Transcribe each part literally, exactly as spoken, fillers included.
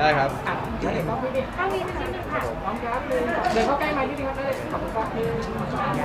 ได้ครับเดี๋ยวต้องพี่ข้างนี้นิดนึงค่ะพร้อมครับเลยเดินเข้าใกล้มานิดนึงครับเลยขอบคุณครับหนึ่งสองสาม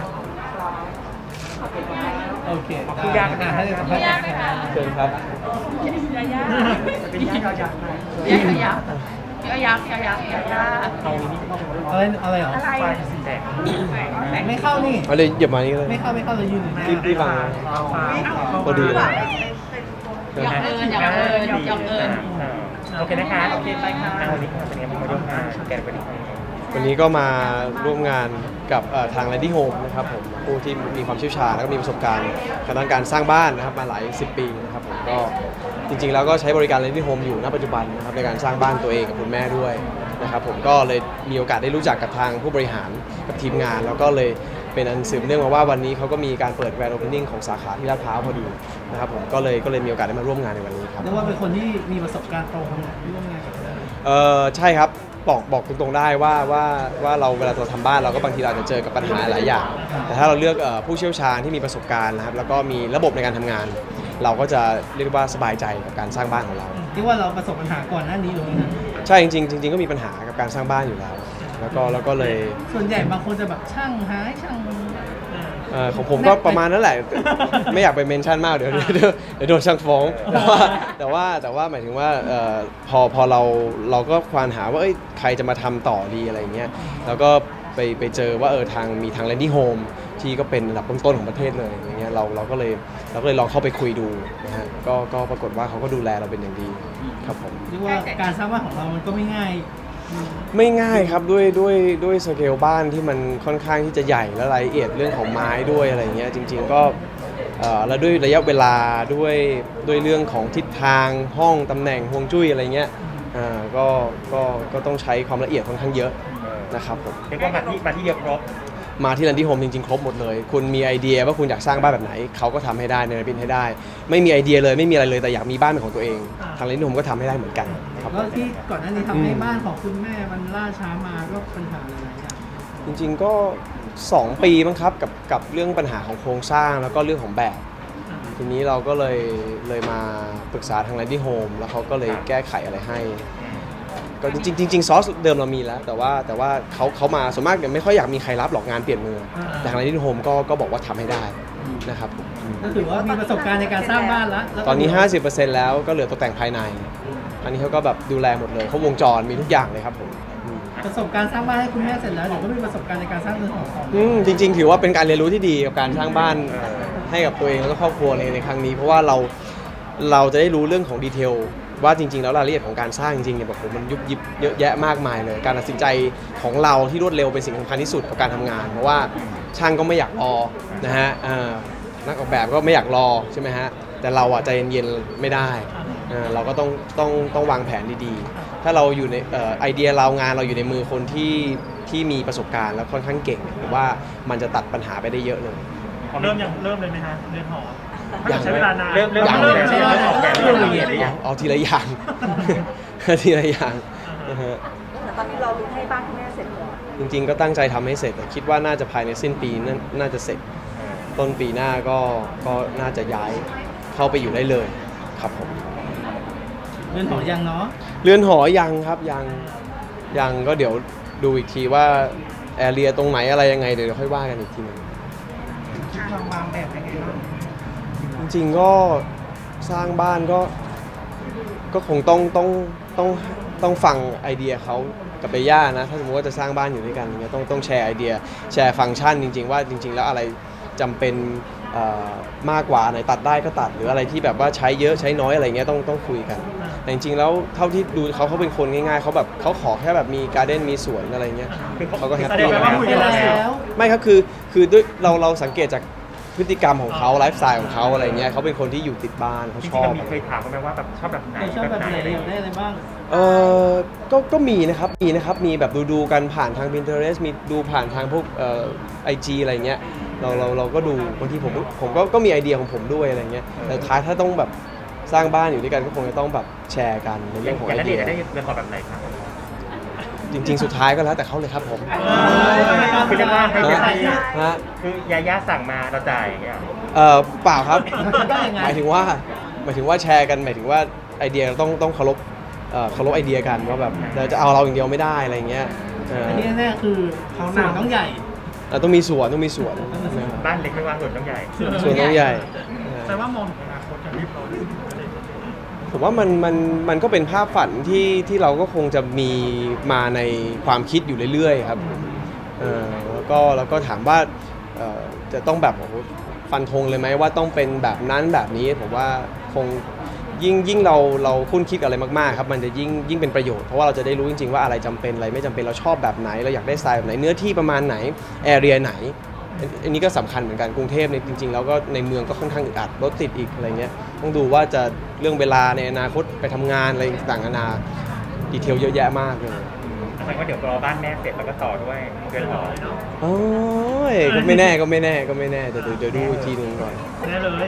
โอเคขอบคุณยากนะให้สัมภาษณ์นะครับเชิญครับยายาเป็นยายาหน่อยยายายายายายายาอะไรอะไรหรอไฟสีแดงไม่เข้านี่เอาเลยหยิบมานี่เลยไม่เข้าไม่เข้าเลยยืนที่ที่วางพอดีเลยยองเอิญยองเอิญยองเอิญโอเคนะคะโอเคไปค่ะวันนี้เป็นไงมาร่วมงานแกนวันนี้วันนี้ก็มาร่วมงานกับทาง Landy Home นะครับผมผู้ที่มีความเชี่ยวชาญแล้วก็มีประสบการณ์ในการสร้างบ้านนะครับมาหลายสิบปีนะครับผมก็จริงๆแล้วก็ใช้บริการ Landy Home อยู่ณปัจจุบันนะครับในการสร้างบ้านตัวเองกับคุณแม่ด้วยนะครับผมก็เลยมีโอกาสได้รู้จักกับทางผู้บริหารกับทีมงานแล้วก็เลยเป็นอันสืบเนื่องมาว่าวันนี้เขาก็มีการเปิด Grand Opening ของสาขาที่ลาดพร้าวพอดีนะครับผมก็เลยก็เลยมีโอกาสได้มาร่วมงานในวันนี้ครับเรียกว่าเป็นคนที่มีประสบการณ์ตรงร่วมงานกับเออใช่ครับบอกบอกตรงๆได้ว่าว่าว่าเราเวลาเราทำบ้านเราก็บางทีเราจะเจอกับปัญหาหลายอย่างแต่ถ้าเราเลือกผู้เชี่ยวชาญที่มีประสบการณ์นะครับแล้วก็มีระบบในการทำงานเราก็จะเรียกว่าสบายใจกับการสร้างบ้านของเราที่ว่าเราประสบปัญหาก่อนหน้านี้หรือไม่ใช่จริงๆจริงๆก็มีปัญหากับการสร้างบ้านอยู่แล้วแล้วก็แล้วก็เลยส่วนใหญ่บางคนจะแบบช่างหายช่างของผมก็ประมาณนั้นแหละไม่อยากไปเมนชั่นมากเดี๋ยวเดี๋ยวโดนช่างฟ้องแต่ว่าแต่ว่าแต่ว่าหมายถึงว่าพอพอเราเราก็ควานหาว่าเอ้ยใครจะมาทำต่อดีอะไรเงี้ยแล้วก็ไปไปเจอว่าเออทางมีทาง Landy Home ที่ก็เป็นระดับต้นๆของประเทศเลยอย่างเงี้ยเราเราก็เลยเราก็เลยลองเข้าไปคุยดูนะฮะก็ก็ปรากฏว่าเขาก็ดูแลเราเป็นอย่างดีครับผมเรียกว่าการสร้างบ้านของเรามันก็ไม่ง่ายไม่ง่ายครับด้วยด้วยด้วยสเกลบ้านที่มันค่อนข้างที่จะใหญ่และรายละเอียดเรื่องของไม้ด้วยอะไรเงี้ยจริงๆก็แล้วด้วยระยะเวลาด้วยด้วยเรื่องของทิศทางห้องตำแหน่งฮวงจุ้ยอะไรเงี้ยก็ก็ก็ต้องใช้ความละเอียดค่อนข้างเยอะนะครับผมเรียกว่ามาที่มาที่เดียวครบมาที่ Landy Home จริงๆครบหมดเลยคุณมีไอเดียว่าคุณอยากสร้างบ้านแบบไหนเขาก็ทำให้ได้ในระบินให้ได้ไม่มีไอเดียเลยไม่มีอะไรเลยแต่อยากมีบ้านเป็นของตัวเองทาง Landy Home ก็ทำให้ได้เหมือนกันครับแล้วที่ก่อนหน้านี้ทำให้บ้านของคุณแม่มันล่าช้ามาก็ปัญหาอะไรอย่างจริงๆก็สองปีมั้งครับกับกับเรื่องปัญหาของโครงสร้างแล้วก็เรื่องของแบบทีนี้เราก็เลยเลยมาปรึกษาทาง Landy Home แล้วเขาก็เลยแก้ไขอะไรให้ก็จริงจริงซอสเดิมเรามีแล้วแต่ว่าแต่ว่าเขาเขามาส่วนมากเนี่ยไม่ค่อยอยากมีใครรับหรอกงานเปลี่ยนมือแต่ทาง Landy Home ก็ก็บอกว่าทำให้ได้นะครับก็ถือว่ามีประสบการณ์ในการสร้างบ้านแล้วตอนนี้ ห้าสิบเปอร์เซ็นต์ แล้วก็เหลือตกแต่งภายในอันนี้เขาก็แบบดูแลหมดเลยเขาวงจรมีทุกอย่างเลยครับผมประสบการณ์สร้างบ้านให้คุณแม่เสร็จแล้วเดี๋ยวก็มีประสบการณ์ในการสร้างเรือนหออืมจริงๆถือว่าเป็นการเรียนรู้ที่ดีกับการสร้างบ้านให้กับตัวเองแล้วก็ครอบครัวในในครั้งนี้เพราะว่าเราเราจะได้รู้เรื่องของดีเทลว่าจริงๆแล้วรายละเอียดของการสร้างจริงๆเนี่ยแบบผมมันยุบยิบเยอะแยะมากมายเลยการตัดสินใจของเราที่รวดเร็วเป็นสิ่งสำคัญที่สุดกับการทำงานเพราะว่าช่างก็ไม่อยากรอนะฮะนักออกแบบก็ไม่อยากรอใช่ไหมฮะแต่เราอะใจเย็นๆไม่ได้เราก็ต้องต้องต้องวางแผนดีๆถ้าเราอยู่ในไอเดียเรางานเราอยู่ในมือคนที่ที่มีประสบการณ์แล้วค่อนข้างเก่งผมว่ามันจะตัดปัญหาไปได้เยอะเลยเริ่มยังเริ่มเลยไหมฮะเรือนหอใช้เวลานานเริ่มเริ่มเริ่มใช้เวลาเริ่มละเอียดเลยเอาทีละอย่างทีละอย่างแต่ตอนนี้เราลุ้นให้บ้านคุณแม่เสร็จก่อนจริงๆก็ตั้งใจทำให้เสร็จแต่คิดว่าน่าจะภายในสิ้นปีน่าจะเสร็จต้นปีหน้าก็ก็น่าจะย้ายเข้าไปอยู่ได้เลยครับผมเรือนหอยังเนาะเรือนหอยังครับยังยังก็เดี๋ยวดูอีกทีว่าแอเรียตรงไหนอะไรยังไงเดี๋ยวค่อยว่ากันอีกทีนึงวางแบบยังไงบ้างจริงๆก็สร้างบ้านก็ก็คงต้องต้องต้องต้องฟังไอเดียเขากับเบย่านะถ้าสมมติว่าจะสร้างบ้านอยู่ด้วยกันอย่างเงี้ยต้องต้องแชร์ไอเดียแชร์ฟังก์ชันจริงๆว่าจริงๆแล้วอะไรจำเป็นมากกว่าไหนตัดได้ก็ตัดหรืออะไรที่แบบว่าใช้เยอะใช้น้อยอะไรเงี้ยต้องต้องคุยกันแต่จริงๆแล้วเท่าที่ดูเขาเขาเป็นคนง่ายๆเขาแบบเขาขอแค่แบบมีการ์เด้นมีสวนอะไรเงี้ยเขาก็แฮปปี้แล้วไม่ครับคือคือด้วยเราเราสังเกตจากพฤติกรรมของเขาไลฟ์สไตล์ของเขาอะไรเงี้ยเขาเป็นคนที่อยู่ติดบ้านเขาชอบเคยถามเขาไหมว่าแบบชอบแบบไหนชอบแบบไหนได้อะไรบ้างเออก็ก็มีนะครับมีนะครับมีแบบดูดูกันผ่านทาง Pinterest มีดูผ่านทางพวกเอ่อ ไอ จี อะไรเงี้ยเราเราเราก็ดูบางทีผมผมก็ก็มีไอเดียของผมด้วยอะไรเงี้ยแต่ท้ายถ้าต้องแบบสร้างบ้านอยู่ด้วยกันก็คงจะต้องแบบแชร์กันในเรื่องของไอเดียได้เรือนหอแบบไหนครับจริงๆสุดท้ายก็แล้วแต่เขาเลยครับผมคือจะว่าให้ยาคือยาย่าสั่งมาเราจ่ายอย่างเงี้ยเออเปล่าครับหมายถึงว่าหมายถึงว่าแชร์กันหมายถึงว่าไอเดียเราต้องต้องเคารพเคารพไอเดียกันว่าแบบเราจะเอาเราอย่างเดียวไม่ได้อะไรเงี้ยอันนี้แน่ๆคือเขาหนาต้องใหญ่ต้องมีสวนต้องมีสวนบ้านเล็กไม่ว่างสวนต้องใหญ่สวนต้องใหญ่แปลว่ามองอนาคตจะรีบร้อนผมว่ามันมันมันก็เป็นภาพฝันที่ที่เราก็คงจะมีมาในความคิดอยู่เรื่อยๆครับเออแล้วก็แล้วก็ถามว่าจะต้องแบบฟันธงเลยไหมว่าต้องเป็นแบบนั้นแบบนี้ผมว่าคงยิ่งยิ่งเราเราคุ้นคิดอะไรมากๆครับมันจะยิ่งยิ่งเป็นประโยชน์เพราะว่าเราจะได้รู้จริงๆว่าอะไรจำเป็นอะไรไม่จำเป็นเราชอบแบบไหนเราอยากได้สไตล์แบบไหนเนื้อที่ประมาณไหนแอเรียไหนอันนี้ก็สำคัญเหมือนกันกรุงเทพในจริงๆแล้วก็ในเมืองก็ค่อนข้างอึดอัดรถติดอีกอะไรเงี้ยต้องดูว่าจะเรื่องเวลาในอนาคตไปทำงานอะไรต่างๆนานาดีเทลเยอะแยะมากเลยแสดงว่าเดี๋ยวรอบ้านแม่เสร็จแล้วก็ต่อด้วยเดือนหรอโอ้ยก็ไม่แน่ก็ไม่แน่ก็ไม่แน่เดี๋ยวเดี๋ยวดูทีนึงก่อนแน่เลย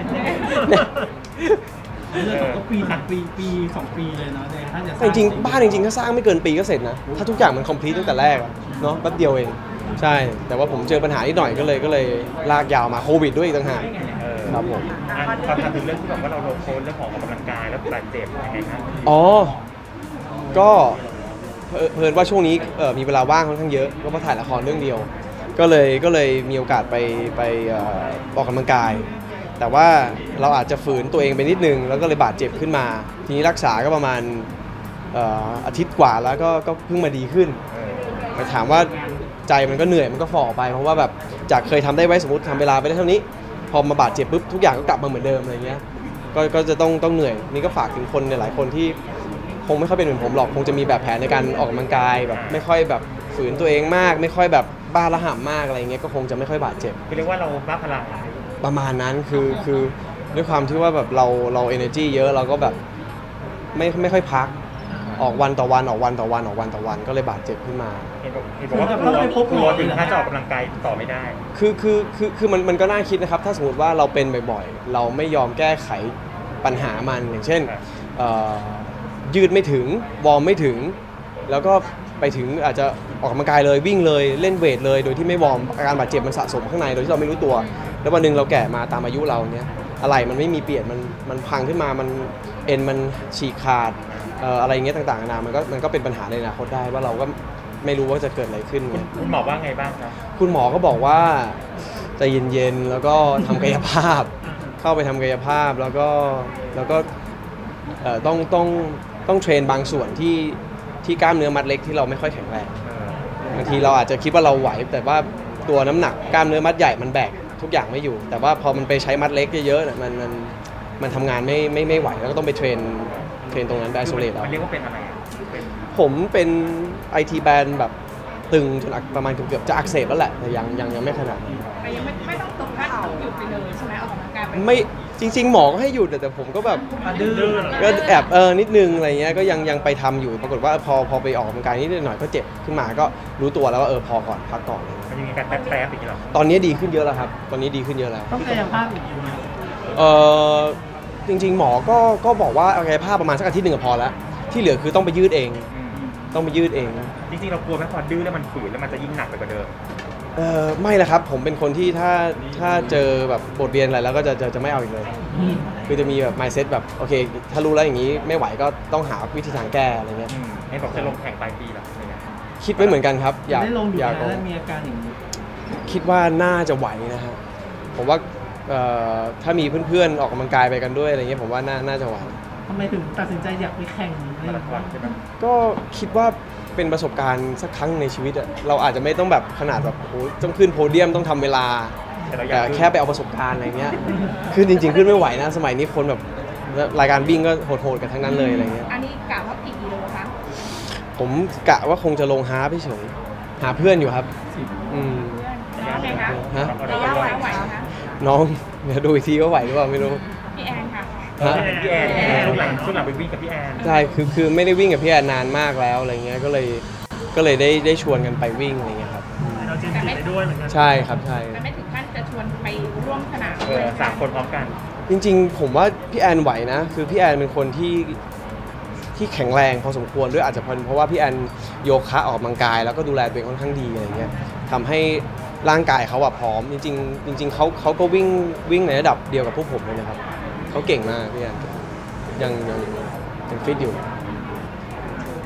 ก็ปีสองปีปีสองปีเลยเนาะถ้าจะจริงๆบ้านจริงๆถ้าสร้างไม่เกินปีก็เสร็จนะถ้าทุกอย่างมันคอมพลีทตั้งแต่แรกเนาะแป๊บเดียวเองใช่แต่ว่าผมเจอปัญหานิดหน่อยก็เลยก็เลยลากยาวมาโควิดด้วยอีกต่างหากครับผมพอทำถึงเรื่องที่บอกว่าเราลงโพสเรื่องของออกกำลังกายแล้วบาดเจ็บยังไงครับอ๋อก็เพิ่นว่าช่วงนี้มีเวลาว่างค่อนข้างเยอะก็มาถ่ายละครเรื่องเดียวก็เลยก็เลยมีโอกาสไปไปออกกำลังกายแต่ว่าเราอาจจะฝืนตัวเองไปนิดนึงแล้วก็เลยบาดเจ็บขึ้นมาทีนี้รักษาก็ประมาณอาทิตย์กว่าแล้วก็ก็เพิ่งมาดีขึ้นแต่ถามว่าใจมันก็เหนื่อยมันก็ฝ่อไปเพราะว่าแบบจากเคยทำได้ไว้สมมติทำเวลาไปได้เท่านี้พอมาบาดเจ็บปุ๊บทุกอย่างก็กลับมาเหมือนเดิมอะไรเงี้ยก็ก็จะต้องต้องเหนื่อยนี่ก็ฝากถึงคนหลายคนที่คงไม่ค่อยเป็นเหมือนผมหรอกคงจะมีแบบแผนในการออกกำลังกายแบบไม่ค่อยแบบฝืนตัวเองมากไม่ค่อยแบบบ้าระห่ำมากอะไรเงี้ยก็คงจะไม่ค่อยบาดเจ็บคือเรียกว่าเราบ้าพลังประมาณนั้นคือคือด้วยความที่ว่าแบบเราเรา energy เยอะเราก็แบบไม่ไม่ค่อยพักออกวันต่อวันออกวันต่อวันออกวันต่อวันก็เลยบาดเจ็บขึ้นมาเห็นบอกเห็นบอกว่ากลัวกลัวถึงถ้าจะออกกำลังกายต่อไม่ได้คือคือคือคือมันมันก็น่าคิดนะครับถ้าสมมติว่าเราเป็นบ่อยๆเราไม่ยอมแก้ไขปัญหามันอย่างเช่นยืดไม่ถึงวอร์มไม่ถึงแล้วก็ไปถึงอาจจะออกกำลังกายเลยวิ่งเลยเล่นเวทเลยโดยที่ไม่วอร์มอาการบาดเจ็บมันสะสมข้างในโดยที่เราไม่รู้ตัวแล้ววันนึงเราแก่มาตามอายุเราเนี้ยอะไรมันไม่มีเปลี่ยนมันมันพังขึ้นมามันเอ็นมันฉีกขาดอะไรเงี้ยต่างๆนานามันก็มันก็เป็นปัญหาในอนาคตได้ว่าเราก็ไม่รู้ว่าจะเกิดอะไรขึ้นไงคุณหมอว่าไงบ้างครับคุณหมอก็บอกว่าใจเย็นๆแล้วก็ทำกายภาพเข้าไปทำกายภาพแล้วก็แล้วก็ต้องต้องต้องเทรนบางส่วนที่ที่กล้ามเนื้อมัดเล็กที่เราไม่ค่อยแข็งแรงบางทีเราอาจจะคิดว่าเราไหวแต่ว่าตัวน้ำหนักกล้ามเนื้อมัดใหญ่มันแบกทุกอย่างไม่อยู่แต่ว่าพอมันไปใช้มัดเล็กเยอะๆเนี่ยมันมันมันทำงานไม่ไม่ไม่ไหวแล้วก็ต้องไปเทรนเทรนตรงนั้นไปไอโซเลตเอาเรียกว่าเป็นอะไรผมเป็น ไอ ที แบนแบบตึงจนประมาณเกือบจะอักเสบแล้วแหละแต่ยังยังยังไม่ขนาดนั้นแต่ยังไม่ไม่ต้องตรงขั้นต้องหยุดไปเลยใช่ไหมออกกำลังกายไปไม่จริงๆหมอก็ให้หยุดแต่ผมก็แบบก็แอบเออนิดนึงอะไรเงี้ยก็ยังยังไปทำอยู่ปรากฏว่าพอพอไปออกกำลังกายนิดหน่อยก็เจ็บขึ้นมาก็รู้ตัวแล้วว่าเออพอก่อนพักก่อนมันยังมีการแป๊บๆอีกหรอตอนนี้ดีขึ้นเยอะแล้วครับตอนนี้ดีขึ้นเยอะแล้วต้องกายภาพอีกอยู่ไหมเออจริงๆหมอก็ก็บอกว่ากายภาพประมาณสักอาทิตย์หนึ่งก็พอแล้วที่เหลือคือต้องไปยืดเองต้องไปยืดเองจริงๆเรากลัวไหมพอดื้อแล้วมันฝืนแล้วมันจะยิ่งหนักไปกว่าเดิมเออไม่ละครับผมเป็นคนที่ถ้าถ้าเจอแบบบทเรียนอะไรแล้วก็จะจะจะไม่เอาอีกเลยคือจะมีแบบ mindset แบบโอเคถ้ารู้แล้วอย่างนี้ไม่ไหวก็ต้องหาวิธีทางแก้อะไรเงี้ยให้บอกจะลงแข่งปลายปีหรอคิดไว้เหมือนกันครับอยากอยากมีอาการอย่างนี้คิดว่าน่าจะไหวนะฮะผมว่าถ้ามีเพื่อนๆออกกำลังกายไปกันด้วยอะไรเงี้ยผมว่าน่าน่าจะไหวทำไมถึงตัดสินใจอยากไปแข่งมาราธอนใช่ไหมก็คิดว่าเป็นประสบการณ์สักครั้งในชีวิตอะเราอาจจะไม่ต้องแบบขนาดแบบโอ้ต้องขึ้นโพเดียมต้องทำเวลาแต่แค่ไปเอาประสบการณ์อะไรเงี้ยขึ้นจริงๆขึ้นไม่ไหวนะสมัยนี้คนแบบรายการวิ่งก็โหดๆกันทั้งนั้นเลยอะไรเงี้ยอันนี้กะว่ากี่กิโลคะผมกะว่าคงจะลงฮาร์ปเฉยหาเพื่อนอยู่ครับอืมน้องไงคะฮะไหวคะน้องเดี๋ยวดูอีกทีก็ไหวหรือเปล่าไม่รู้พี่แอนค่ะพี่แอนช่วงหลังช่วงหลังไปวิ่งกับพี่แอนใช่คือคือไม่ได้วิ่งกับพี่แอนนานมากแล้วอะไรเงี้ยก็เลยก็เลยได้ได้ชวนกันไปวิ่งอะไรเงี้ยครับเราจริงๆไปด้วยเหมือนกันใช่ครับใช่แต่ไม่ถึงขั้นจะชวนไปร่วมสนามสามคนพร้อมกันจริงๆผมว่าพี่แอนไหวนะคือพี่แอนเป็นคนที่ที่แข็งแรงพอสมควรด้วยอาจจะเพราะว่าพี่แอนโยคะออกกำลังกายแล้วก็ดูแลตัวเองค่อนข้างดีอะไรเงี้ยทำให้ร่างกายเขาอะพร้อมจริงๆจริงๆเขาเขาก็วิ่งวิ่งในระดับเดียวกับพวกผมเลยนะครับเขาเก่งมากพี่แอนยังยังยังฟิตอยู่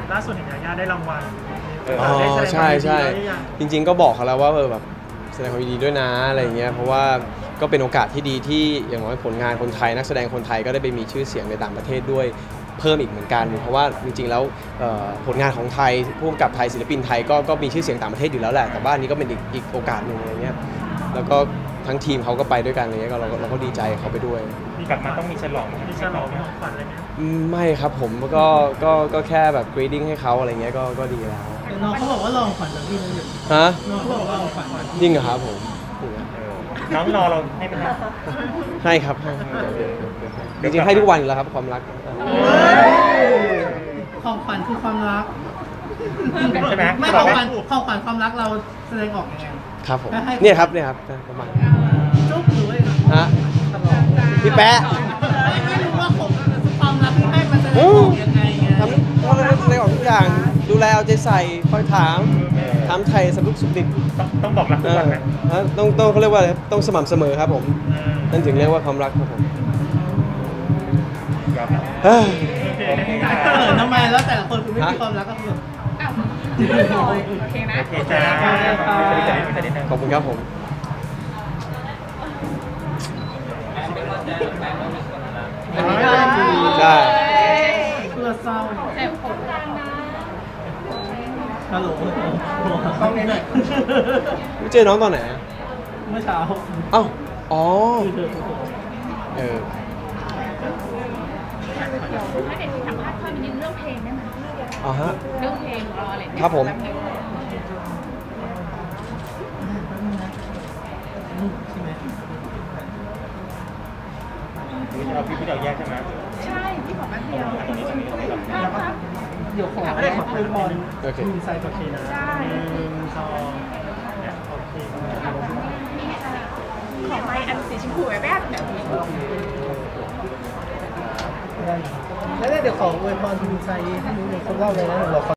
ล่าสุดเห็นยาย่าได้รางวัลอ๋อใช่ใช่จริง ๆ ก็บอกเขาแล้วว่าเออแบบแสดงความยินดีด้วยนะอะไรเงี้ยเพราะว่าก็เป็นโอกาสที่ดีที่อย่างน้อยผลงานคนไทยนักแสดงคนไทยก็ได้ไปมีชื่อเสียงในต่างประเทศด้วยเพิ่มอีกเหมือนกันเพราะว่าจริงๆแล้วผลงานของไทยผู้กำกับไทยศิลปินไทยก็ก็มีชื่อเสียงต่างประเทศอยู่แล้วแหละแต่ว่าอันนี้ก็เป็นอีกอีกโอกาสหนึ่งอะไรเงี้ยแล้วก็ทั้งทีมเขาก็ไปด้วยกันอะไรเงี้ยก็เราเราก็ดีใจเขาไปด้วยกลับมาต้องมีฉลองมีฉลองของขวัญอะไรไหมไม่ครับผมก็ก็ก็แค่แบบ greeting ให้เขาอะไรเงี้ยก็ก็ดีแล้วแต่น้องเขาบอกว่าลองขวัญจากพี่นั่นอยู่ฮะน้องเขาบอกว่าลองขวัญจริงเหรอครับผมจริงเหรอน้องรอเราให้ไหมครับให้ครับให้จริงๆให้ทุกวันอยู่แล้วครับความรักของขวัญคือความรักใช่ไหมไม่ของขวัญของขวัญความรักเราแสดงออกยังไงครับผมเนี่ยครับเนี่ยครับประมาณจุ๊บหรือว่ายังไงฮะพี่แป๊ะไม่รู้ว่าของความรักที่ให้มันแสดงออกยังไงไงทำก็แสดงออกทุกอย่างดูแลเอาใจใส่คอยถามถามไทยสรุปสุขดิบต้องต้องบอกรักทุกวันไหมเออต้องต้องเขาเรียกว่าอะไรต้องสม่ำเสมอครับผมนั่นถึงเรียกว่าความรักครับผมยอมเฮ้ยเออทำไมแล้วแต่ละคนคือไม่มีความรักก็คือโอเคนะโอเคจ้าจะนิดนึงขอบคุณครับผม ใช่เพื่อเศร้าแต่ผมดังนะฮัลโหลต้องนี้หน่อยไม่เจอน้องตอนไหนอะเมื่อเช้าเอ้าอ๋อเออถ้าเด็กสัมภาษณ์เพิ่มนิดเรื่องเพลงได้ไหมอ๋อฮะเรื่องเพลงของเราอะไรเนี่ยครับผมใช่ไหมเราพี่พี่เราแยกใช่ไหมใช่พี่บอกแป๊บเดียวตรงนี้ตรงนี้ตรงนี้แบบครับครับเดี๋ยวขอได้ขอคุยบอลมีไซต์โอเคนะได้หนึ่งสองเนี่ยโอเคของไม้อันสีชมพูแบบแบบนี้แล้วเดี๋ยวขออวยพรทีมไซต์ให้นิดนึงครบรอบเลยนะเรา